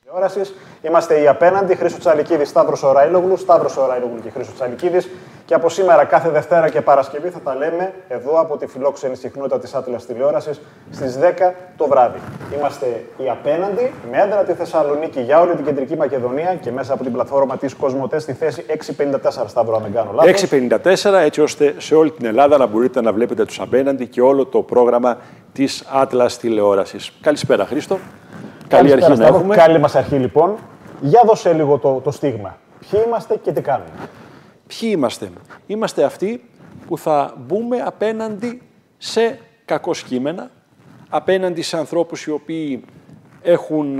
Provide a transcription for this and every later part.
Τηλεόρασης. Είμαστε οι απέναντι, Χρήστος Τσαλικίδης, Σταύρος Ωραίλογλου, Σταύρος Ωραίλογλου και Χρήστος Τσαλικίδης. Και από σήμερα, κάθε Δευτέρα και Παρασκευή, θα τα λέμε εδώ από τη φιλόξενη συχνότητα της Atlas Τηλεόρασης στις 10 το βράδυ. Είμαστε οι απέναντι, με έδρα τη Θεσσαλονίκη για όλη την Κεντρική Μακεδονία και μέσα από την πλατφόρμα της Κοσμοτέ στη θέση 654, Σταύρο, αν δεν κάνω λάθος. 654, έτσι ώστε σε όλη την Ελλάδα να μπορείτε να βλέπετε τους απέναντι και όλο το πρόγραμμα της Atlas Τηλεόρασης. Καλησπέρα, Χρήστο. Καλή αρχή να έχουμε. Καλή μας αρχή, λοιπόν. Για δώσε λίγο το στίγμα. Ποιοι είμαστε και τι κάνουμε. Ποιοι είμαστε. Είμαστε αυτοί που θα μπούμε απέναντι σε κακοσκήμενα, απέναντι σε ανθρώπους οι οποίοι έχουν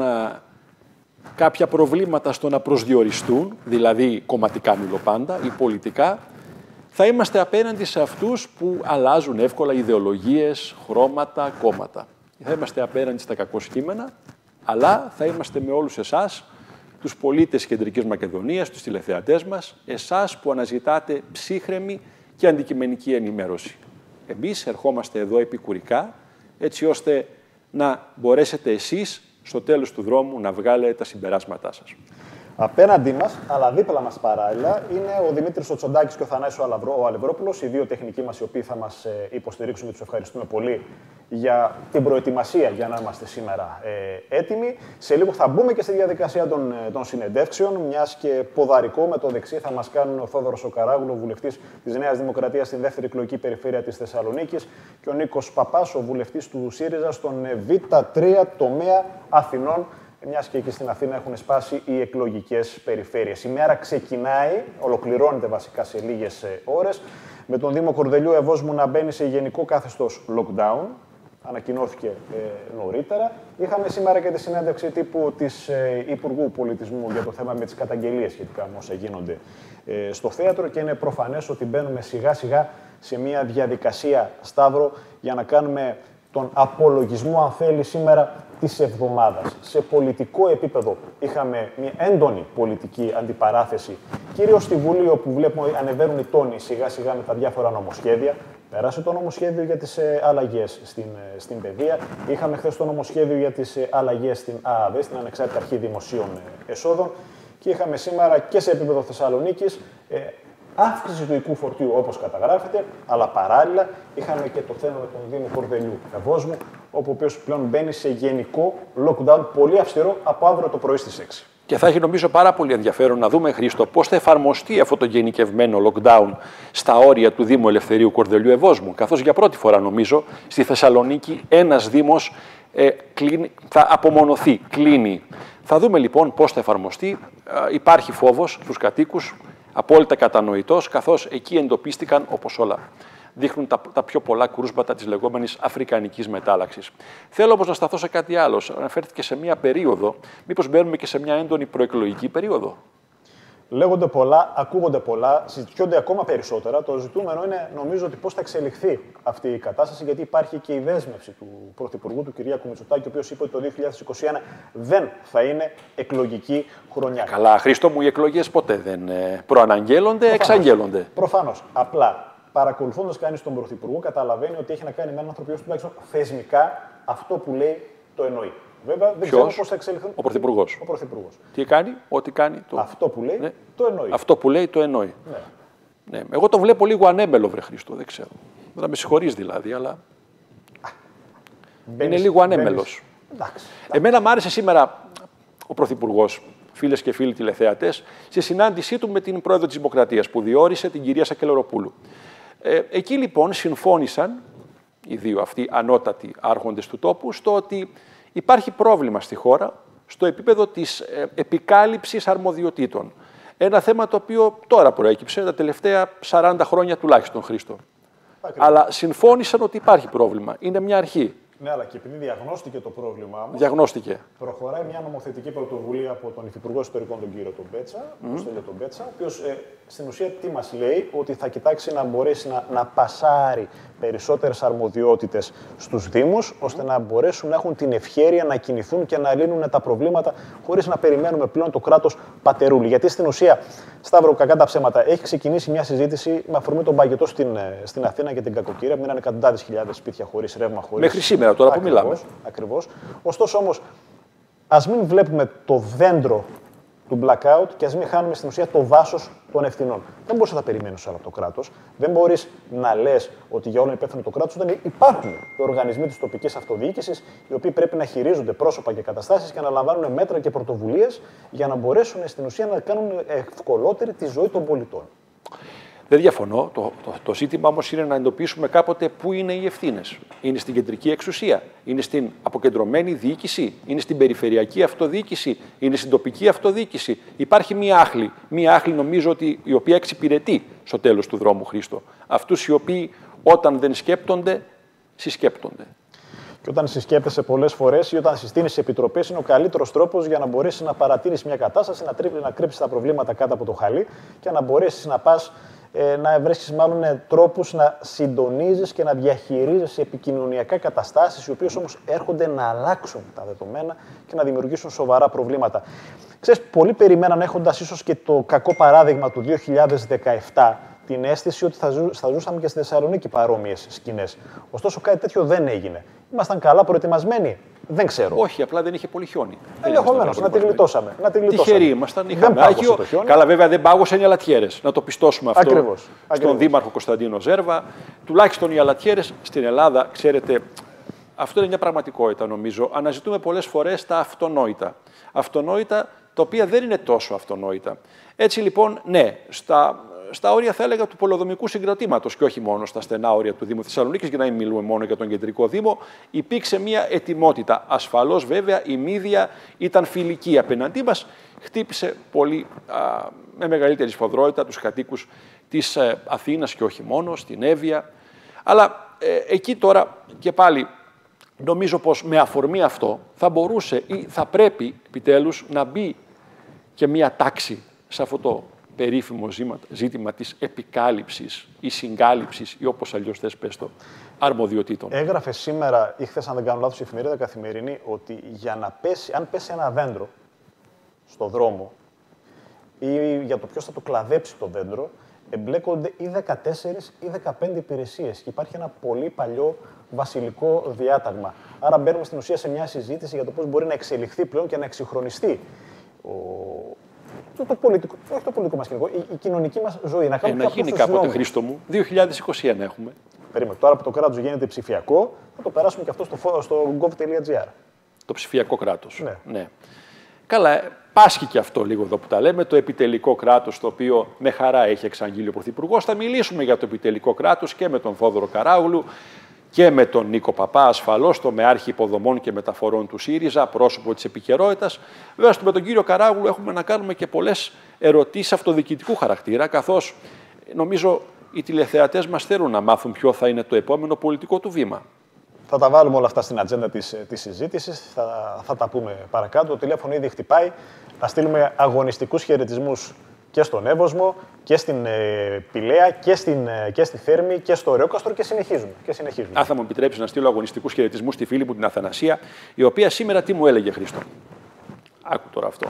κάποια προβλήματα στο να προσδιοριστούν, δηλαδή κομματικά μιλοπάντα ή πολιτικά. Θα είμαστε απέναντι σε αυτούς που αλλάζουν εύκολα ιδεολογίες, χρώματα, κόμματα. Θα είμαστε απέναντι στα κακοσκήμενα, αλλά θα είμαστε με όλους εσάς, τους πολίτες Κεντρικής Μακεδονίας, τους τηλεθεατές μας, εσάς που αναζητάτε ψύχρεμη και αντικειμενική ενημέρωση. Εμείς ερχόμαστε εδώ επικουρικά, έτσι ώστε να μπορέσετε εσείς στο τέλος του δρόμου να βγάλετε τα συμπεράσματά σας. Απέναντί μας, αλλά δίπλα μας παράλληλα, είναι ο Δημήτρης ο Τσοντάκης και ο Θανάσης ο Αλευρόπουλος, οι δύο τεχνικοί μας οι οποίοι θα μας υποστηρίξουν και τους ευχαριστούμε πολύ για την προετοιμασία για να είμαστε σήμερα έτοιμοι. Σε λίγο θα μπούμε και στη διαδικασία των συνεντεύξεων, μιας και ποδαρικό με το δεξί θα μας κάνουν ο Θόδωρος ο Καράγουλο, βουλευτής της Νέας Δημοκρατίας στην δεύτερη εκλογική περιφέρεια της Θεσσαλονίκης, και ο Νίκος Παπάς, ο βουλευτής του ΣΥΡΙΖΑ στον Β3 τομέα Αθηνών, μιας και εκεί στην Αθήνα έχουν σπάσει οι εκλογικές περιφέρειες. Η μέρα ξεκινάει, ολοκληρώνεται βασικά σε λίγες ώρες, με τον Δήμο Κορδελιού Ευόσμου να μπαίνει σε γενικό καθεστώς lockdown. Ανακοινώθηκε νωρίτερα. Είχαμε σήμερα και τη συνέντευξη τύπου της Υπουργού Πολιτισμού για το θέμα με τις καταγγελίες σχετικά με όσα γίνονται στο θέατρο, και είναι προφανές ότι μπαίνουμε σιγά σιγά σε μια διαδικασία, Σταύρο, για να κάνουμε τον απολογισμό, αν θέλει, σήμερα της εβδομάδας. Σε πολιτικό επίπεδο είχαμε μια έντονη πολιτική αντιπαράθεση, κυρίως στη Βουλή, όπου βλέπουμε ανεβαίνουν οι τόνοι σιγά σιγά με τα διάφορα νομοσχέδια. Πέρασε το νομοσχέδιο για τις αλλαγές στην παιδεία. Είχαμε χθες το νομοσχέδιο για τις αλλαγές στην ΑΑΔ, στην Ανεξάρτητη Αρχή Δημοσίων Εσόδων. Και είχαμε σήμερα και σε επίπεδο Θεσσαλονίκης αύξηση του οικού φορτίου, όπως καταγράφεται, αλλά παράλληλα είχαμε και το θέμα με τον Δήμο Κορδελιού Ευόσμου, όπου ο οποίος πλέον μπαίνει σε γενικό lockdown πολύ αυστηρό από αύριο το πρωί στις 6. Και θα έχει, νομίζω, πάρα πολύ ενδιαφέρον να δούμε, Χρήστο, πώς θα εφαρμοστεί αυτό το γενικευμένο lockdown στα όρια του Δήμου Ελευθερίου Κορδελιού Ευόσμου. Καθώς για πρώτη φορά, νομίζω, στη Θεσσαλονίκη ένας Δήμος θα απομονωθεί, κλείνει. Θα δούμε λοιπόν πώς θα εφαρμοστεί. Υπάρχει φόβος στους κατοίκους, απόλυτα κατανοητός, καθώς εκεί εντοπίστηκαν, όπως όλα δείχνουν, τα πιο πολλά κρούσματα της λεγόμενης αφρικανικής μετάλλαξης. Θέλω όμως να σταθώ σε κάτι άλλο. Αναφέρθηκε σε μια περίοδο. Μήπως μπαίνουμε και σε μια έντονη προεκλογική περίοδο? Λέγονται πολλά, ακούγονται πολλά, συζητιόνται ακόμα περισσότερα. Το ζητούμενο είναι, νομίζω, ότι πώς θα εξελιχθεί αυτή η κατάσταση, γιατί υπάρχει και η δέσμευση του Πρωθυπουργού, του Κυριάκου Μητσοτάκη, ο οποίος είπε ότι το 2021 δεν θα είναι εκλογική χρονιά. Καλά, Χρήστο μου, οι εκλογές ποτέ δεν προαναγγέλλονται, εξαγγέλλονται. Προφανώς. Απλά, παρακολουθώντας κανείς τον Πρωθυπουργό, καταλαβαίνει ότι έχει να κάνει με έναν άνθρωπο που τουλάχιστον θεσμικά αυτό που λέει το εννοεί. Βέβαια, δεν ξέρω πώς θα εξελιχθούν. Ο Πρωθυπουργός. Ο Πρωθυπουργός. Τι κάνει, ό,τι κάνει. Αυτό που λέει, ναι, το εννοεί. Αυτό που λέει, το εννοεί. Ναι. Ναι. Εγώ το βλέπω λίγο ανέμελο, βρε Χρήστο, δεν ξέρω. Δεν με συγχωρείς δηλαδή, αλλά είναι λίγο ανέμελος. Εντάξει. Εμένα μου άρεσε σήμερα ο Πρωθυπουργός, φίλες και φίλοι τηλεθεατές, στη συνάντησή του με την Πρόεδρο της Δημοκρατίας που διόρισε την κυρία Σακελαροπούλου. Εκεί λοιπόν συμφώνησαν οι δύο αυτοί ανώτατοι άρχοντες του τόπου στο ότι υπάρχει πρόβλημα στη χώρα στο επίπεδο της επικάλυψης αρμοδιοτήτων. Ένα θέμα το οποίο τώρα προέκυψε, τα τελευταία 40 χρόνια τουλάχιστον, Χρήστο. Αλλά συμφώνησαν ότι υπάρχει πρόβλημα. Είναι μια αρχή. Ναι, αλλά και επειδή διαγνώστηκε το πρόβλημά μας, διαγνώστηκε. Προχωράει μια νομοθετική πρωτοβουλία από τον Υφυπουργό Ιστορικών, τον κύριο τον Πέτσα, τον Πέτσα, ο οποίος στην ουσία τι μας λέει, ότι θα κοιτάξει να μπορέσει να πασάρει περισσότερες αρμοδιότητες στους Δήμους, ώστε να μπορέσουν να έχουν την ευχέρεια να κινηθούν και να λύνουν τα προβλήματα, χωρίς να περιμένουμε πλέον το κράτος πατερούλη. Γιατί στην ουσία, Σταύρο, κακά τα ψέματα, έχει ξεκινήσει μια συζήτηση με αφορμή τον παγετό στην Αθήνα και την κακοκαιρία. Μείνανε εκατοντάδες χιλιάδες σπίτια χωρίς ρεύμα, χωρίς. Μέχρι σήμερα, τώρα που μιλάμε. Ακριβώς. Ωστόσο όμως, ας μην βλέπουμε το δέντρο του blackout και ας μην χάνουμε στην ουσία το δάσος των ευθυνών. Δεν μπορείς να τα περιμένεις όλα από το κράτος. Δεν μπορείς να λες ότι για όλα είναι υπεύθυνο το κράτος, όταν υπάρχουν οι οργανισμοί της τοπικής αυτοδιοίκησης, οι οποίοι πρέπει να χειρίζονται πρόσωπα και καταστάσεις και να λαμβάνουν μέτρα και πρωτοβουλίες για να μπορέσουν στην ουσία να κάνουν ευκολότερη τη ζωή των πολιτών. Δεν διαφωνώ. Το ζήτημα όμως είναι να εντοπίσουμε κάποτε πού είναι οι ευθύνες. Είναι στην κεντρική εξουσία, είναι στην αποκεντρωμένη διοίκηση, είναι στην περιφερειακή αυτοδιοίκηση, είναι στην τοπική αυτοδιοίκηση. Υπάρχει μία άχλη νομίζω ότι η οποία εξυπηρετεί στο τέλος του δρόμου, Χρήστο. Αυτούς οι οποίοι όταν δεν σκέπτονται, συσκέπτονται. Και όταν συσκέπτεσαι πολλές φορές ή όταν συστήνεις επιτροπές, είναι ο καλύτερος τρόπος για να μπορέσεις να παρατηρήσεις μια κατάσταση, να κρύψεις τα προβλήματα κάτω από το χαλί και να μπορέσεις να πας. Να βρίσκεις μάλλον τρόπους να συντονίζεις και να διαχειρίζεσαι επικοινωνιακά καταστάσεις, οι οποίες όμως έρχονται να αλλάξουν τα δεδομένα και να δημιουργήσουν σοβαρά προβλήματα. Ξέρεις, πολλοί περιμέναν, έχοντας ίσως και το κακό παράδειγμα του 2017, την αίσθηση ότι θα ζούσαμε και στη Θεσσαλονίκη παρόμοιες σκηνές. Ωστόσο, κάτι τέτοιο δεν έγινε. Ήμασταν καλά προετοιμασμένοι. Δεν ξέρω. Όχι, απλά δεν είχε πολύ χιόνι. Ενδεχομένως, να τη γλιτώσαμε. Τυχεροί ήμασταν. Είχαμε άγιο. Καλά, βέβαια δεν πάγωσαν οι αλατιέρες. Να το πιστώσουμε αυτό. Ακριβώς. Στον Δήμαρχο Κωνσταντίνο Ζέρβα. Τουλάχιστον οι αλατιέρες στην Ελλάδα, ξέρετε, αυτό είναι μια πραγματικότητα νομίζω. Αναζητούμε πολλές φορές τα αυτονόητα. Αυτονόητα τα οποία δεν είναι τόσο αυτονόητα. Έτσι λοιπόν, ναι, στα όρια θα έλεγα του πολεοδομικού συγκρατήματος και όχι μόνο στα στενά όρια του Δήμου Θεσσαλονίκης, για να μην μιλούμε μόνο για τον κεντρικό Δήμο, υπήρξε μια ετοιμότητα. Ασφαλώς βέβαια η μύδια ήταν φιλική απέναντί μας, χτύπησε πολύ με μεγαλύτερη σφοδρότητα τους κατοίκους της Αθήνας και όχι μόνο, στην Εύβοια. Αλλά εκεί τώρα και πάλι νομίζω πως με αφορμή αυτό θα μπορούσε ή θα πρέπει επιτέλους να μπει και μια τάξη σε αυτό το περίφημο ζήτημα της επικάλυψης ή συγκάλυψης ή όπως αλλιώς θες πες το, αρμοδιοτήτων. Έγραφε σήμερα ή χθες, αν δεν κάνω λάθος, η εφημερίδα Καθημερινή, ότι για να πέσει, αν πέσει ένα δέντρο στο δρόμο ή για το ποιος θα το κλαδέψει το δέντρο, εμπλέκονται ή 14 ή 15 υπηρεσίες και υπάρχει ένα πολύ παλιό βασιλικό διάταγμα. Άρα μπαίνουμε στην ουσία σε μια συζήτηση για το πώς μπορεί να εξελιχθεί πλέον και να εξυγχρονιστεί το πολιτικό, όχι το πολιτικό μας σκηνικό, η κοινωνική μας ζωή. Να γίνει κάποτε, Χρήστο μου. 2021 έχουμε. Περίμενε. Τώρα που το κράτος γίνεται ψηφιακό, θα το περάσουμε και αυτό στο gov.gr. Το ψηφιακό κράτος. Ναι. Καλά, πάσχει και αυτό λίγο εδώ που τα λέμε, το επιτελικό κράτος, το οποίο με χαρά έχει εξαγγείλει ο Πρωθυπουργός. Θα μιλήσουμε για το επιτελικό κράτος και με τον Θόδωρο Καράγουλου και με τον Νίκο Παπά, ασφαλώς, το μεάρχη υποδομών και μεταφορών του ΣΥΡΙΖΑ, πρόσωπο της επικαιρότητας. Βέβαια, με τον κύριο Καράγουλου έχουμε να κάνουμε και πολλές ερωτήσεις αυτοδιοικητικού χαρακτήρα, καθώς νομίζω οι τηλεθεατές μας θέλουν να μάθουν ποιο θα είναι το επόμενο πολιτικό του βήμα. Θα τα βάλουμε όλα αυτά στην ατζέντα της συζήτησης, θα τα πούμε παρακάτω. Το τηλέφωνο ήδη χτυπάει. Θα στείλουμε αγωνιστικούς χαιρετισμούς και στον Εύωσμο και στην Πηλαία και στη Θέρμη και στο Ρεόκαστρο και συνεχίζουμε. Αν θα μου επιτρέψει να στείλω αγωνιστικούς χαιρετισμούς στη φίλη μου την Αθανασία, η οποία σήμερα τι μου έλεγε, Χρήστο. Άκου τώρα αυτό.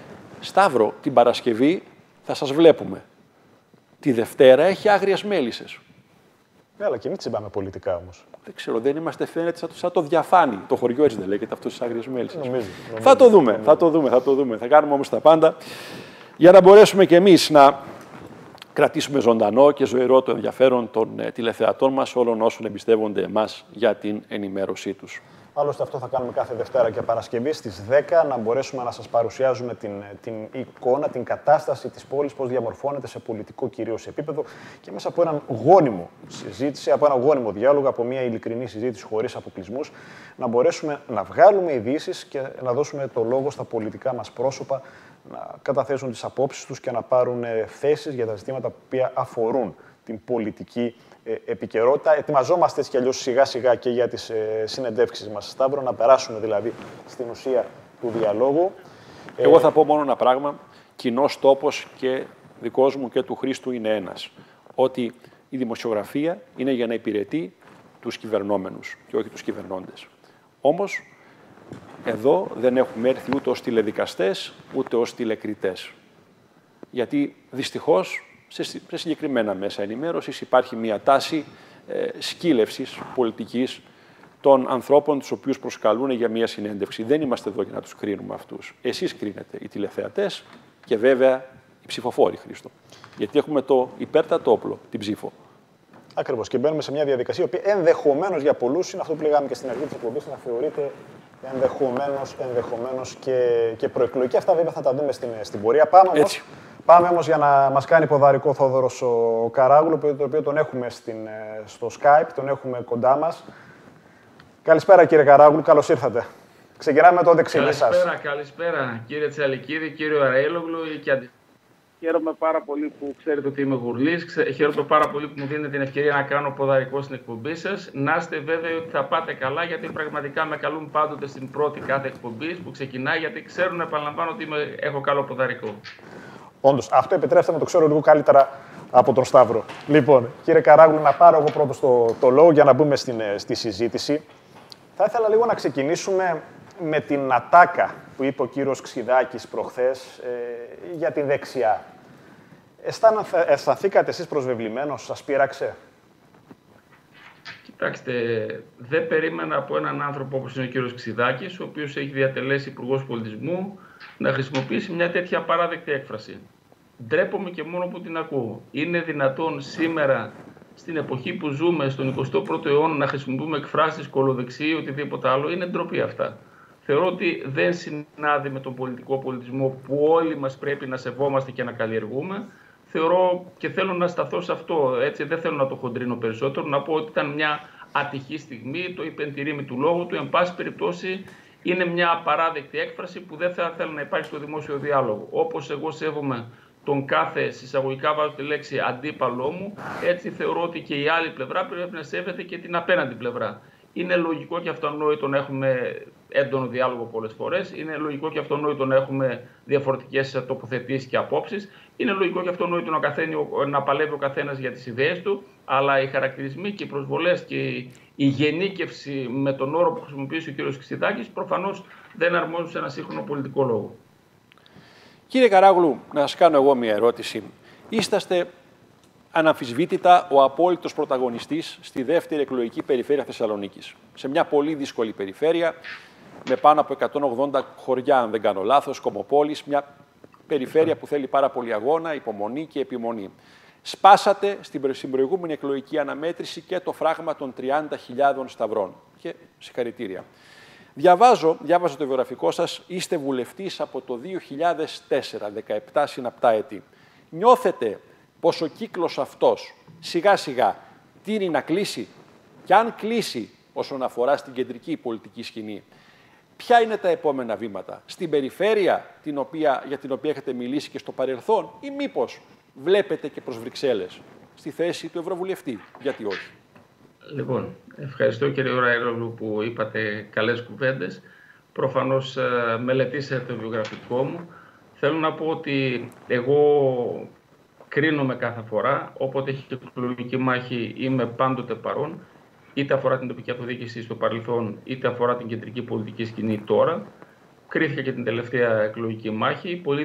Σταύρο, την Παρασκευή θα σας βλέπουμε. Τη Δευτέρα έχει άγριες μέλισσες. Ναι, αλλά και μην τσιμπάμε πολιτικά όμως. Δεν ξέρω, δεν είμαστε, φαίνεται σαν το Διαφάνι. Το χωριό έτσι δεν λέγεται αυτό στις άγριες μέλισσες. Νομίζω. Θα το δούμε. Θα κάνουμε όμως τα πάντα για να μπορέσουμε κι εμείς να κρατήσουμε ζωντανό και ζωηρό το ενδιαφέρον των τηλεθεατών μας, όλων όσων εμπιστεύονται εμάς για την ενημέρωσή τους. Άλλωστε αυτό θα κάνουμε κάθε Δευτέρα και Παρασκευή στις 10, να μπορέσουμε να σας παρουσιάζουμε την εικόνα, την κατάσταση της πόλης, πώς διαμορφώνεται σε πολιτικό κυρίως επίπεδο και μέσα από έναν γόνιμο συζήτηση, από ένα γόνιμο διάλογο, από μια ειλικρινή συζήτηση χωρίς αποκλεισμούς, να μπορέσουμε να βγάλουμε ειδήσεις και να δώσουμε το λόγο στα πολιτικά μας πρόσωπα, να καταθέσουν τις απόψεις τους και να πάρουν θέσεις για τα ζητήματα που αφορούν την πολιτική επικαιρότητα. Ετοιμαζόμαστε έτσι κι αλλιώς σιγά-σιγά και για τις συνεντεύξεις μας, Σταύρο, να περάσουμε δηλαδή στην ουσία του διαλόγου. Εγώ θα πω μόνο ένα πράγμα. Κοινός τόπος και δικός μου και του Χρήστου είναι ένας. Ότι η δημοσιογραφία είναι για να υπηρετεί τους κυβερνόμενους και όχι τους κυβερνώντες. Όμως, εδώ δεν έχουμε έρθει ούτε ως τηλεδικαστές, ούτε ως τηλεκριτές. Γιατί δυστυχώς σε συγκεκριμένα μέσα ενημέρωσης υπάρχει μια τάση σκύλευσης πολιτικής των ανθρώπων τους οποίους προσκαλούν για μια συνέντευξη. Δεν είμαστε εδώ για να τους κρίνουμε αυτούς. Εσείς κρίνετε, οι τηλεθεατές και βέβαια οι ψηφοφόροι, Χρήστο. Γιατί έχουμε το υπέρτατο όπλο, την ψήφο. Ακριβώς. Και μπαίνουμε σε μια διαδικασία που ενδεχομένως για πολλούς είναι αυτό που λέγαμε και στην αρχή της εκπομπής, να θεωρείται ενδεχομένως και προεκλογική. Αυτά βέβαια θα τα δούμε στην πορεία. Πάμε όμως για να μας κάνει ποδαρικό Θόδωρος ο Καράγλου, το οποίο τον έχουμε στο Skype, τον έχουμε κοντά μας. Καλησπέρα κύριε Καράγλου, καλώς ήρθατε. Ξεκινάμε με το δεξινή σας. Καλησπέρα κύριε Τσαλικίδη, κύριο Αρέλογλου. Χαίρομαι πάρα πολύ που ξέρετε ότι είμαι γουρλής. Χαίρομαι πάρα πολύ που μου δίνετε την ευκαιρία να κάνω ποδαρικό στην εκπομπή σας. Να είστε βέβαιοι ότι θα πάτε καλά, γιατί πραγματικά με καλούν πάντοτε στην πρώτη κάθε εκπομπή που ξεκινάει, γιατί ξέρουν, επαναλαμβάνω, ότι έχω καλό ποδαρικό. Όντως, αυτό επιτρέψτε να το ξέρω λίγο καλύτερα από τον Σταύρο. Λοιπόν, κύριε Καράγλου, να πάρω εγώ πρώτος το λόγο για να μπούμε στη συζήτηση. Θα ήθελα λίγο να ξεκινήσουμε με την ατάκα που είπε ο κύριος Ξιδάκης προχθές για τη δεξιά. Αισθανθήκατε εσείς προσβεβλημένος, σας πείραξε? Κοιτάξτε, δεν περίμενα από έναν άνθρωπο όπως είναι ο κύριος Ξιδάκης, ο οποίος έχει διατελέσει υπουργός πολιτισμού, να χρησιμοποιήσει μια τέτοια απαράδεκτη έκφραση. Ντρέπομαι και μόνο που την ακούω. Είναι δυνατόν σήμερα, στην εποχή που ζούμε, στον 21ο αιώνα, να χρησιμοποιούμε εκφράσεις κολοδεξί ή οτιδήποτε άλλο? Είναι ντροπή αυτά. Θεωρώ ότι δεν συνάδει με τον πολιτικό πολιτισμό που όλοι μας πρέπει να σεβόμαστε και να καλλιεργούμε. Θεωρώ και θέλω να σταθώ σε αυτό, έτσι, δεν θέλω να το χοντρίνω περισσότερο, να πω ότι ήταν μια ατυχή στιγμή, το είπε εν τη ρήμη του λόγου του, εν πάση περιπτώσει είναι μια απαράδεκτη έκφραση που δεν θα ήθελα να υπάρχει στο δημόσιο διάλογο. Όπως εγώ σέβομαι τον κάθε, συσσαγωγικά βάζω τη λέξη, αντίπαλό μου, έτσι θεωρώ ότι και η άλλη πλευρά πρέπει να σέβεται και την απέναντι πλευρά. Είναι λογικό και αυτονόητο να έχουμε έντονο διάλογο πολλές φορές. Είναι λογικό και αυτονόητο να έχουμε διαφορετικές τοποθετήσεις και απόψεις. Είναι λογικό και αυτονόητο να παλεύει ο καθένας για τις ιδέες του. Αλλά οι χαρακτηρισμοί και οι προσβολές και η γενίκευση με τον όρο που χρησιμοποιήσει ο κ. Ξιδάκης προφανώς δεν αρμόζουν σε ένα σύγχρονο πολιτικό λόγο. Κύριε Καράγλου, να σας κάνω εγώ μια ερώτηση. Είσαστε αναμφισβήτητα ο απόλυτος πρωταγωνιστής στη δεύτερη εκλογική περιφέρεια Θεσσαλονίκης. Σε μια πολύ δύσκολη περιφέρεια, με πάνω από 180 χωριά, αν δεν κάνω λάθος, κομμοπόλεις, μια περιφέρεια που θέλει πάρα πολύ αγώνα, υπομονή και επιμονή. Σπάσατε στην προηγούμενη εκλογική αναμέτρηση και το φράγμα των 30.000 σταυρών. Και συγχαρητήρια. Διάβαζα το βιογραφικό σας, είστε βουλευτής από το 2004, 17 συναπτά έτη. Νιώθετε πως ο κύκλος αυτός σιγά σιγά τείνει να κλείσει? Και αν κλείσει όσον αφορά στην κεντρική πολιτική σκηνή, ποια είναι τα επόμενα βήματα? Στην περιφέρεια για την οποία έχετε μιλήσει και στο παρελθόν, ή μήπως βλέπετε και προς Βρυξέλλες στη θέση του Ευρωβουλευτή? Γιατί όχι? Λοιπόν, ευχαριστώ κύριε Ραήλογλου που είπατε καλές κουβέντες. Προφανώς μελετήσατε το βιογραφικό μου. Θέλω να πω ότι εγώ κρίνομαι κάθε φορά, όποτε έχει εκλογική μάχη είμαι πάντοτε παρόν, είτε αφορά την τοπική αυτοδιοίκηση στο παρελθόν, είτε αφορά την κεντρική πολιτική σκηνή τώρα. Κρίθηκα και την τελευταία εκλογική μάχη.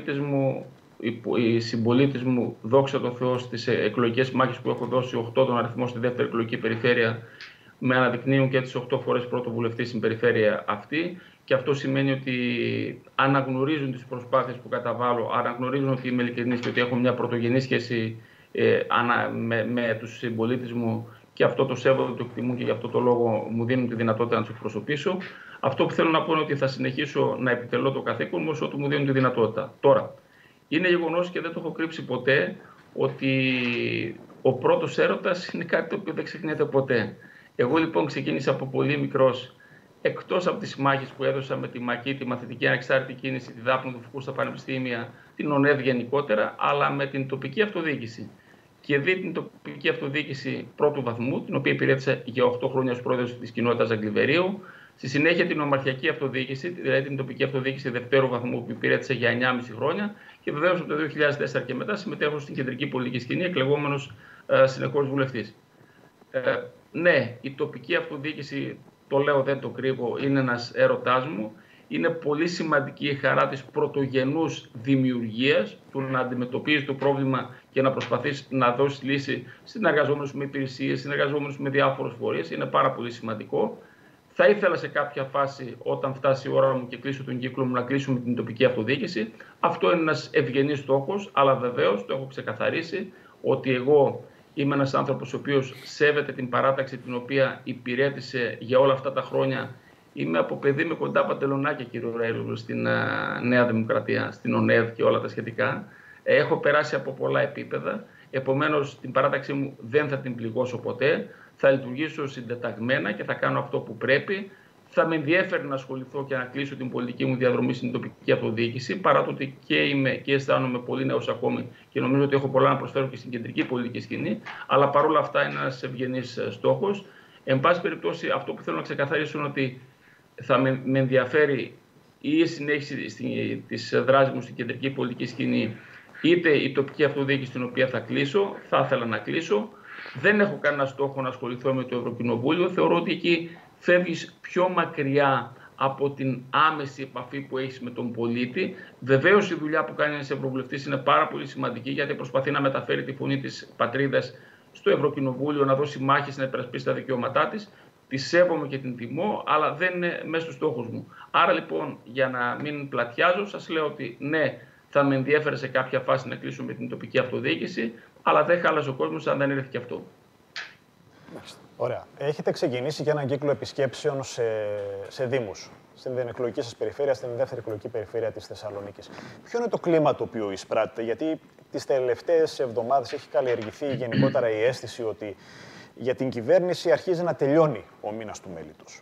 Οι συμπολίτες μου, δόξα τω Θεώ, στις εκλογικές μάχες που έχω δώσει 8 τον αριθμό στη δεύτερη εκλογική περιφέρεια, με αναδεικνύουν και τις 8 φορές πρώτο βουλευτή στην περιφέρεια αυτή. Και αυτό σημαίνει ότι αναγνωρίζουν τις προσπάθειες που καταβάλω, αναγνωρίζουν ότι είμαι ειλικρινής και ότι έχω μια πρωτογενή σχέση με τους συμπολίτες μου, και αυτό το σέβονται, το εκτιμούν και γι' αυτό το λόγο μου δίνουν τη δυνατότητα να τους εκπροσωπήσω. Αυτό που θέλω να πω είναι ότι θα συνεχίσω να επιτελώ το καθήκον μου όσο μου δίνουν τη δυνατότητα. Τώρα, είναι γεγονός και δεν το έχω κρύψει ποτέ ότι ο πρώτος έρωτας είναι κάτι το οποίο δεν ξεχνιέται ποτέ. Εγώ λοιπόν ξεκίνησα από πολύ μικρός, εκτός από τις μάχες που έδωσα με τη ΜΑΚΗ, τη Μαθητική Ανεξάρτητη Κίνηση, τη Δάπνο του Φουκού στα πανεπιστήμια, την ΟΝΕΔ γενικότερα, αλλά με την τοπική αυτοδιοίκηση. Και δει την τοπική αυτοδιοίκηση πρώτου βαθμού, την οποία υπηρέτησα για 8 χρόνια ως πρόεδρος της κοινότητας Αγγλιβερίου. Στη συνέχεια την ομαρχιακή αυτοδιοίκηση, δηλαδή την τοπική αυτοδιοίκηση δευτέρου βαθμού, που υπηρέτησα για 9,5 χρόνια. Και βεβαίως από το 2004 και μετά συμμετέχω στην κεντρική πολιτική σκηνή, εκλεγόμενος συνεχώς βουλευτής. Ναι, η τοπική αυτοδιοίκηση, το λέω, δεν το κρύβω, είναι ένας έρωτάς μου. Είναι πολύ σημαντική η χαρά της πρωτογενούς δημιουργίας, του να αντιμετωπίζει το πρόβλημα και να προσπαθείς να δώσεις λύση συνεργαζόμενους με υπηρεσίες, συνεργαζόμενους με διάφορους φορείς. Είναι πάρα πολύ σημαντικό. Θα ήθελα σε κάποια φάση, όταν φτάσει η ώρα μου και κλείσω τον κύκλο μου, να κλείσουμε την τοπική αυτοδιοίκηση. Αυτό είναι ένας ευγενής στόχος, αλλά βεβαίως το έχω ξεκαθαρίσει ότι εγώ είμαι ένας άνθρωπος ο οποίος σέβεται την παράταξη την οποία υπηρέτησε για όλα αυτά τα χρόνια. Είμαι από παιδί με κοντά παντελονάκια, κύριε Ραήλογλου, στην Νέα Δημοκρατία, στην ΟΝΕΔ και όλα τα σχετικά. Έχω περάσει από πολλά επίπεδα. Επομένως, την παράταξή μου δεν θα την πληγώσω ποτέ. Θα λειτουργήσω συντεταγμένα και θα κάνω αυτό που πρέπει. Θα με ενδιαφέρει να ασχοληθώ και να κλείσω την πολιτική μου διαδρομή στην τοπική αυτοδιοίκηση, παρά το ότι και είμαι και αισθάνομαι πολύ νέος ακόμη και νομίζω ότι έχω πολλά να προσφέρω και στην κεντρική πολιτική σκηνή. Αλλά παρόλα αυτά είναι ένας ευγενής στόχος. Εν πάση περιπτώσει, αυτό που θέλω να ξεκαθαρίσω είναι ότι θα με ενδιαφέρει ή η συνέχιση της δράσης μου στην κεντρική πολιτική σκηνή, είτε η τοπική αυτοδιοίκηση την οποία θα κλείσω, θα ήθελα να κλείσω. Δεν έχω κανένα στόχο να ασχοληθώ με το Ευρωκοινοβούλιο. Θεωρώ ότι εκεί φεύγεις πιο μακριά από την άμεση επαφή που έχεις με τον πολίτη. Βεβαίως η δουλειά που κάνει ένας Ευρωβουλευτής είναι πάρα πολύ σημαντική, γιατί προσπαθεί να μεταφέρει τη φωνή της πατρίδας στο Ευρωκοινοβούλιο, να δώσει μάχες, να υπερασπίσει τα δικαιώματά της. Τη σέβομαι και την τιμώ, αλλά δεν είναι μέσα στους στόχους μου. Άρα λοιπόν, για να μην πλατιάζω, σας λέω ότι ναι, θα με ενδιέφερε σε κάποια φάση να κλείσω με την τοπική αυτοδιοίκηση, αλλά δεν χάλασε ο κόσμος αν δεν έρθει και αυτό. Ωραία. Έχετε ξεκινήσει και έναν κύκλο επισκέψεων σε δήμους, στην εκλογική σας περιφέρεια, στην δεύτερη εκλογική περιφέρεια της Θεσσαλονίκης. Ποιο είναι το κλίμα το οποίο εισπράττεται, γιατί τις τελευταίες εβδομάδες έχει καλλιεργηθεί γενικότερα η αίσθηση ότι για την κυβέρνηση αρχίζει να τελειώνει ο μήνας του μέλητος.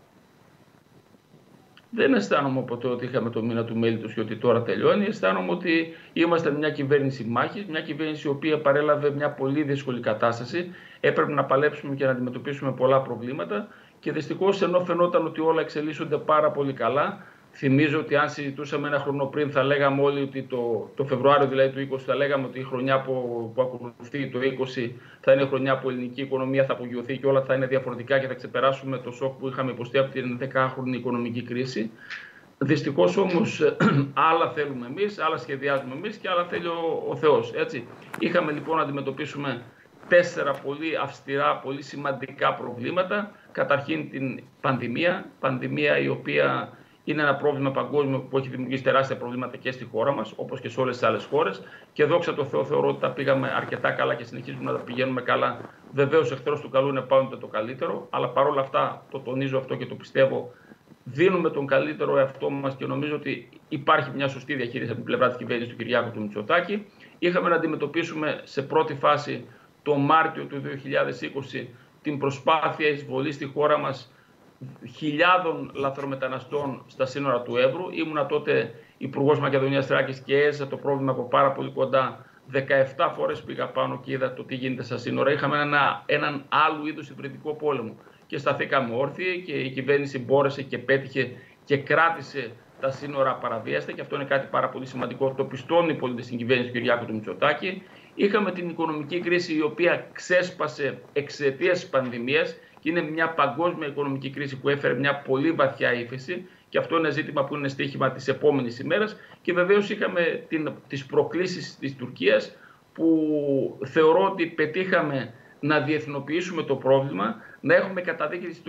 Δεν αισθάνομαι ποτέ ότι είχαμε το μήνα του μέλητος και ότι τώρα τελειώνει. Αισθάνομαι ότι είμαστε μια κυβέρνηση μάχης, μια κυβέρνηση η οποία παρέλαβε μια πολύ δύσκολη κατάσταση. Έπρεπε να παλέψουμε και να αντιμετωπίσουμε πολλά προβλήματα και δυστυχώς, ενώ φαινόταν ότι όλα εξελίσσονται πάρα πολύ καλά, θυμίζω ότι αν συζητούσαμε ένα χρόνο πριν, θα λέγαμε όλοι ότι το Φεβρουάριο δηλαδή του 20, θα λέγαμε ότι η χρονιά που ακολουθεί το 20 θα είναι η χρονιά που η ελληνική οικονομία θα απογειωθεί και όλα θα είναι διαφορετικά και θα ξεπεράσουμε το σοκ που είχαμε υποστεί από την 10χρονη οικονομική κρίση. Δυστυχώς όμως άλλα θέλουμε εμείς, άλλα σχεδιάζουμε εμείς και άλλα θέλει ο Θεός. Έτσι. Είχαμε λοιπόν να αντιμετωπίσουμε 4 πολύ αυστηρά, πολύ σημαντικά προβλήματα. Καταρχήν την πανδημία η οποία είναι ένα πρόβλημα παγκόσμιο που έχει δημιουργήσει τεράστια προβλήματα και στη χώρα μας, όπως και σε όλες τις άλλες χώρες. Και δόξα τω Θεώ, θεωρώ ότι τα πήγαμε αρκετά καλά και συνεχίζουμε να τα πηγαίνουμε καλά. Βεβαίως, εχθρός του καλού είναι πάντοτε το καλύτερο, αλλά παρόλα αυτά, το τονίζω αυτό και το πιστεύω, δίνουμε τον καλύτερο εαυτό μας και νομίζω ότι υπάρχει μια σωστή διαχείριση από την πλευρά της κυβέρνησης του Κυριάκου του Μητσοτάκη. Είχαμε να αντιμετωπίσουμε σε πρώτη φάση το Μάρτιο του 2020 την προσπάθεια εισβολής στη χώρα μας χιλιάδων λαθρομεταναστών στα σύνορα του Εύρου. Ήμουνα τότε Υπουργός Μακεδονίας Θράκης και έζησα το πρόβλημα από πάρα πολύ κοντά. 17 φορές πήγα πάνω και είδα το τι γίνεται στα σύνορα. Είχαμε έναν άλλου είδους υβριδικό πόλεμο και σταθήκαμε όρθιοι και η κυβέρνηση μπόρεσε και πέτυχε και κράτησε τα σύνορα απαραβίαστα και αυτό είναι κάτι πάρα πολύ σημαντικό. Το πιστώνουν οι πολίτες στην κυβέρνηση του Κυριάκου του Μητσοτάκη. Είχαμε την οικονομική κρίση η οποία ξέσπασε εξαιτίας της πανδημίας. Είναι μια παγκόσμια οικονομική κρίση που έφερε μια πολύ βαθιά ύφεση και αυτό είναι ζήτημα που είναι στοίχημα της επόμενης ημέρας. Και βεβαίως είχαμε τις προκλήσεις της Τουρκίας που θεωρώ ότι πετύχαμε να διεθνοποιήσουμε το πρόβλημα, να έχουμε καταδίκη της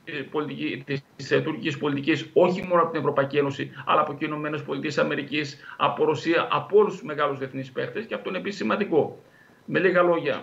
τουρκικής πολιτικής όχι μόνο από την Ευρωπαϊκή Ένωση, αλλά από τις ΗΠΑ, από Ρωσία, από όλους τους μεγάλους διεθνείς παίκτες και αυτό είναι επίσης σημαντικό. Με λίγα λόγια,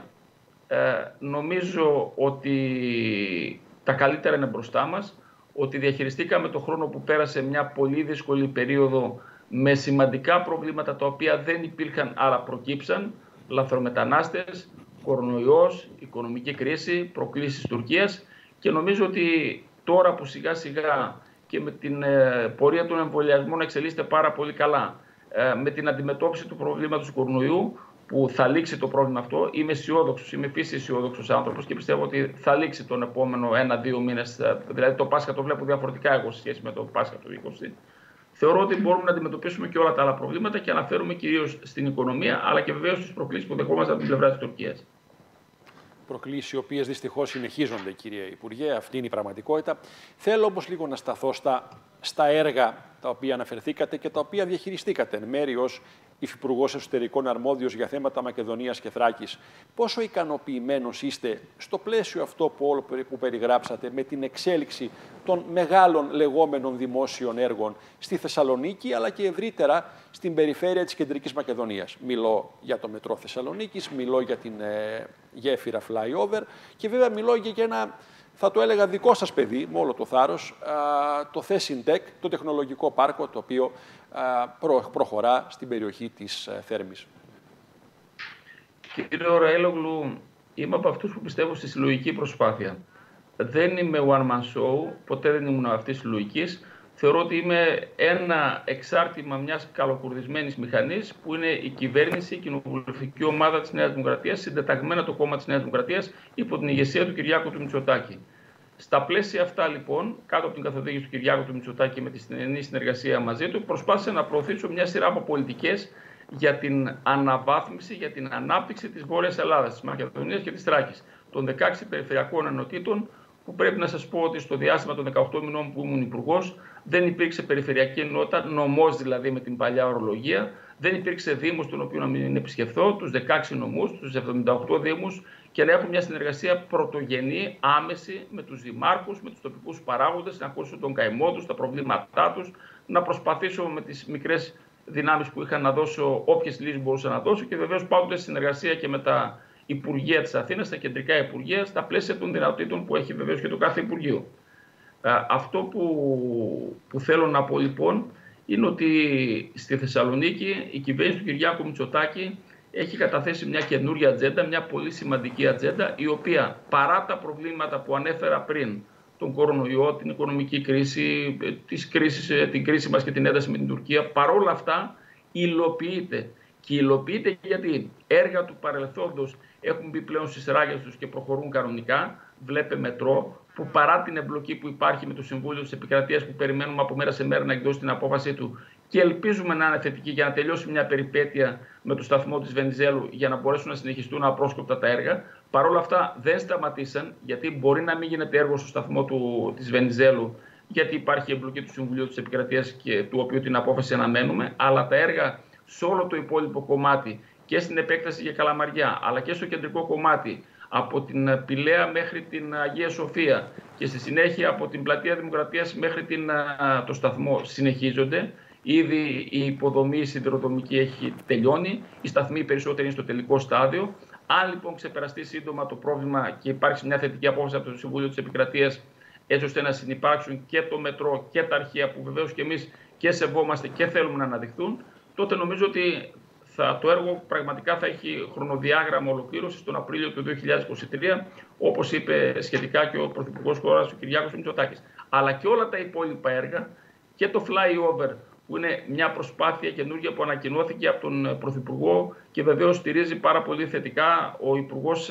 νομίζω ότι τα καλύτερα είναι μπροστά μας, ότι διαχειριστήκαμε το χρόνο που πέρασε μια πολύ δύσκολη περίοδο με σημαντικά προβλήματα τα οποία δεν υπήρχαν αλλά προκύψαν, λαθρομετανάστες, κορονοϊός, οικονομική κρίση, προκλήσεις Τουρκίας και νομίζω ότι τώρα που σιγά σιγά και με την πορεία των εμβολιασμών εξελίσσεται πάρα πολύ καλά, με την αντιμετώπιση του προβλήματος του κορονοϊού που θα λήξει το πρόβλημα αυτό. Είμαι αισιόδοξος, είμαι επίσης αισιόδοξος άνθρωπος και πιστεύω ότι θα λήξει τον επόμενο 1-2 μήνες. Δηλαδή το Πάσχα το βλέπω διαφορετικά εγώ σε σχέση με το Πάσχα του 20. Θεωρώ ότι μπορούμε να αντιμετωπίσουμε και όλα τα άλλα προβλήματα και αναφέρουμε κυρίως στην οικονομία, αλλά και βεβαίως στις προκλήσεις που δεχόμαστε από την πλευρά της Τουρκίας. Προκλήσεις οι οποίες δυστυχώς συνεχίζονται, κύριε Υπουργέ, αυτή είναι η πραγματικότητα. Θέλω όμως λίγο να σταθώ στα έργα τα οποία αναφερθήκατε και τα οποία διαχειριστήκατε εν μέρει ως Υφυπουργός Εσωτερικών αρμόδιος για θέματα Μακεδονίας και Θράκης, πόσο ικανοποιημένος είστε στο πλαίσιο αυτό που περιγράψατε με την εξέλιξη των μεγάλων λεγόμενων δημόσιων έργων στη Θεσσαλονίκη αλλά και ευρύτερα στην περιφέρεια της Κεντρικής Μακεδονίας? Μιλώ για το μετρό Θεσσαλονίκης, μιλώ για την γέφυρα flyover και βέβαια μιλώ και για ένα, θα το έλεγα, δικό σας παιδί, με όλο το θάρρος, το Thesintec, το τεχνολογικό πάρκο, το οποίο προχωρά στην περιοχή της Θέρμης. Κύριε Ραίλογλου, είμαι από αυτούς που πιστεύω στη συλλογική προσπάθεια. Δεν είμαι one man show, ποτέ δεν ήμουν αυτής της συλλογικής. Θεωρώ ότι είμαι ένα εξάρτημα μιας καλοκουρδισμένης μηχανής που είναι η κυβέρνηση, η κοινοβουλευτική ομάδα της Νέας Δημοκρατίας, συντεταγμένα το κόμμα της Νέας Δημοκρατίας υπό την ηγεσία του Κυριάκου του Μητσοτάκη. Στα πλαίσια αυτά, λοιπόν, κάτω από την καθοδήγηση του Κυριάκου του Μητσοτάκη με τη στενή συνεργασία μαζί του, προσπάθησα να προωθήσω μια σειρά από πολιτικές για την αναβάθμιση, για την ανάπτυξη της Βόρειας Ελλάδας, της Μακεδονίας και της Θράκης, των 16 περιφερειακών ενωτήτων, που πρέπει να σας πω ότι στο διάστημα των 18 μηνών που ήμουν υπουργός δεν υπήρξε περιφερειακή ενότητα, νομός δηλαδή με την παλιά ορολογία, δεν υπήρξε δήμος τον οποίο να μην επισκεφθώ, τους 16 νομούς, τους 78 δήμους και να έχω μια συνεργασία πρωτογενή, άμεση με τους δημάρχους, με τους τοπικούς παράγοντες, να ακούσω τον καημό τους, τα προβλήματά τους, να προσπαθήσω με τις μικρές δυνάμεις που είχα να δώσω όποιες λύσεις μπορούσα να δώσω και βεβαίως πάντοτε συνεργασία και με τα Υπουργεία της Αθήνας, τα κεντρικά Υπουργεία, στα πλαίσια των δυνατοτήτων που έχει βεβαίως και το κάθε Υπουργείο. Αυτό που θέλω να πω λοιπόν είναι ότι στη Θεσσαλονίκη η κυβέρνηση του Κυριάκου Μητσοτάκη έχει καταθέσει μια καινούργια ατζέντα, μια πολύ σημαντική ατζέντα, η οποία παρά τα προβλήματα που ανέφερα πριν, τον κορονοϊό, την οικονομική κρίση, την κρίση μας και την ένταση με την Τουρκία, παρόλα αυτά υλοποιείται. Και υλοποιείται γιατί έργα του παρελθόντος έχουν μπει πλέον στις ράγες τους και προχωρούν κανονικά. Βλέπε μετρό, που παρά την εμπλοκή που υπάρχει με το Συμβούλιο της Επικρατείας που περιμένουμε από μέρα σε μέρα να εκδώσει την απόφασή του και ελπίζουμε να είναι θετική για να τελειώσει μια περιπέτεια με το σταθμό της Βενιζέλου για να μπορέσουν να συνεχιστούν απρόσκοπτα τα έργα. Παρ' όλα αυτά δεν σταματήσαν, γιατί μπορεί να μην γίνεται έργο στο σταθμό της Βενιζέλου, γιατί υπάρχει εμπλοκή του Συμβουλίου της Επικρατείας και του οποίου την απόφαση αναμένουμε, αλλά τα έργα σε όλο το υπόλοιπο κομμάτι και στην επέκταση για Καλαμαριά, αλλά και στο κεντρικό κομμάτι, από την Πηλαία μέχρι την Αγία Σοφία και στη συνέχεια από την Πλατεία Δημοκρατίας μέχρι το σταθμό συνεχίζονται. Ήδη η υποδομή σιδηροδρομική έχει τελειώνει, οι σταθμοί περισσότεροι είναι στο τελικό στάδιο. Αν λοιπόν ξεπεραστεί σύντομα το πρόβλημα και υπάρξει μια θετική απόφαση από το Συμβούλιο της Επικρατείας, έτσι ώστε να συνυπάρξουν και το μετρό και τα αρχεία που βεβαίως και εμείς και σεβόμαστε και θέλουμε να αναδειχθούν, τότε νομίζω ότι το έργο πραγματικά θα έχει χρονοδιάγραμμα ολοκλήρωσης τον Απρίλιο του 2023, όπως είπε σχετικά και ο Πρωθυπουργός χώρας, ο Κυριάκος Μητσοτάκης. Αλλά και όλα τα υπόλοιπα έργα και το flyover, που είναι μια προσπάθεια καινούργια που ανακοινώθηκε από τον Πρωθυπουργό και βεβαίως στηρίζει πάρα πολύ θετικά ο Υπουργός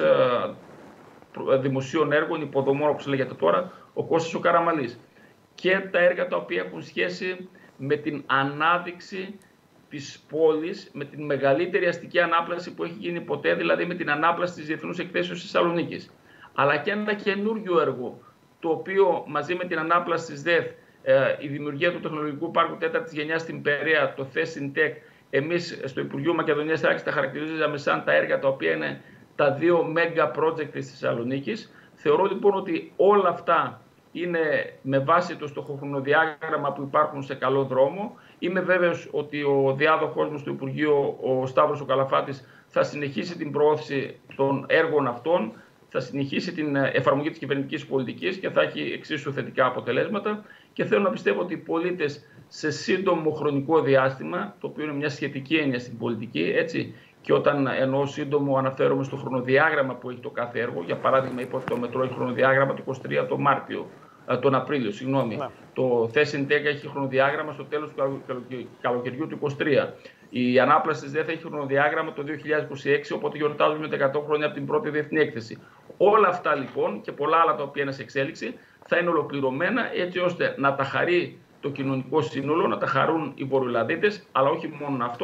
Δημοσίων Έργων, Υποδομών, όπως λέγεται τώρα, ο Κώστας ο Καραμαλής. Και τα έργα τα οποία έχουν σχέση με την ανάδειξη της πόλης, με την μεγαλύτερη αστική ανάπλαση που έχει γίνει ποτέ, δηλαδή με την ανάπλαση της Διεθνούς Εκθέσεως της Θεσσαλονίκης. Αλλά και ένα καινούργιο έργο, το οποίο μαζί με την ανάπλαση της ΔΕΘ, η δημιουργία του τεχνολογικού πάρκου 4ης γενιάς στην Περαία, το Thesintec, εμείς στο Υπουργείο Μακεδονίας Θράκης τα χαρακτηρίζαμε σαν τα έργα τα οποία είναι τα δύο mega project της Θεσσαλονίκης. Θεωρώ λοιπόν ότι όλα αυτά είναι με βάση το στοχοχρονοδιάγραμμα που υπάρχουν σε καλό δρόμο. Είμαι βέβαιος ότι ο διάδοχός μου στο Υπουργείο, ο Σταύρος ο Καλαφάτης, θα συνεχίσει την προώθηση των έργων αυτών, θα συνεχίσει την εφαρμογή της κυβερνητικής πολιτικής και θα έχει εξίσου θετικά αποτελέσματα. Και θέλω να πιστεύω ότι οι πολίτες σε σύντομο χρονικό διάστημα, το οποίο είναι μια σχετική έννοια στην πολιτική, έτσι, και όταν εννοώ σύντομο αναφέρομαι στο χρονοδιάγραμμα που έχει το κάθε έργο. Για παράδειγμα, είπα ότι το μετρό έχει χρονοδιάγραμμα το 23 τον Απρίλιο, συγγνώμη. Ναι. Το Thesintec έχει χρονοδιάγραμμα στο τέλος του καλοκαιριού του 2023. Η ανάπλαση της ΔΕΘ έχει χρονοδιάγραμμα το 2026, οπότε γιορτάζουμε τα 100 χρόνια από την πρώτη διεθνή έκθεση. Όλα αυτά λοιπόν και πολλά άλλα τα οποία είναι σε εξέλιξη θα είναι ολοκληρωμένα έτσι ώστε να τα χαρεί το κοινωνικό σύνολο, να τα χαρούν οι βορειοελλαδίτες, αλλά όχι μόνο αυτό,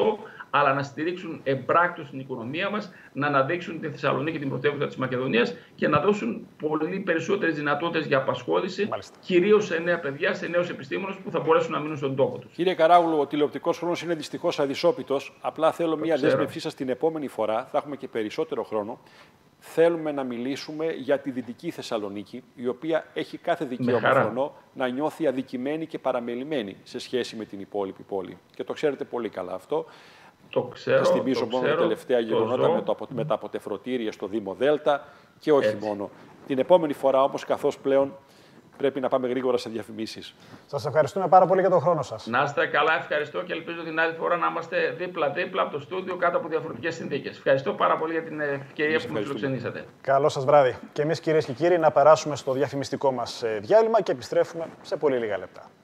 αλλά να στηρίξουν εμπράκτως την οικονομία μας, να αναδείξουν τη Θεσσαλονίκη, την πρωτεύουσα της Μακεδονίας και να δώσουν πολύ περισσότερες δυνατότητες για απασχόληση, κυρίως σε νέα παιδιά, σε νέους επιστήμονες που θα μπορέσουν να μείνουν στον τόπο τους. Κύριε Καράγλου, ο τηλεοπτικός χρόνος είναι δυστυχώς αδυσόπιτος. Απλά θέλω μια δέσμευσή σας την επόμενη φορά, θα έχουμε και περισσότερο χρόνο. Θέλουμε να μιλήσουμε για τη Δυτική Θεσσαλονίκη, η οποία έχει κάθε δικαίωμα να νιώθει αδικημένη και παραμελημένη σε σχέση με την υπόλοιπη πόλη. Και το ξέρετε πολύ καλά αυτό. Το ξέρω. Θα θυμίσω μόνο τα τελευταία γεγονότα με τα αποτεφρωτήρια στο Δήμο Δέλτα και όχι μόνο. Την επόμενη φορά όμως, καθώς πλέον πρέπει να πάμε γρήγορα σε διαφημίσεις. Σας ευχαριστούμε πάρα πολύ για τον χρόνο σας. Να είστε καλά, ευχαριστώ και ελπίζω την άλλη φορά να είμαστε δίπλα-δίπλα από το στούντιο κάτω από διαφορετικές συνθήκες. Ευχαριστώ πάρα πολύ για την ευκαιρία που μας φιλοξενήσατε. Καλό σας βράδυ. Και εμείς, κυρίες και κύριοι, να περάσουμε στο διαφημιστικό μας διάλειμμα και επιστρέφουμε σε πολύ λίγα λεπτά.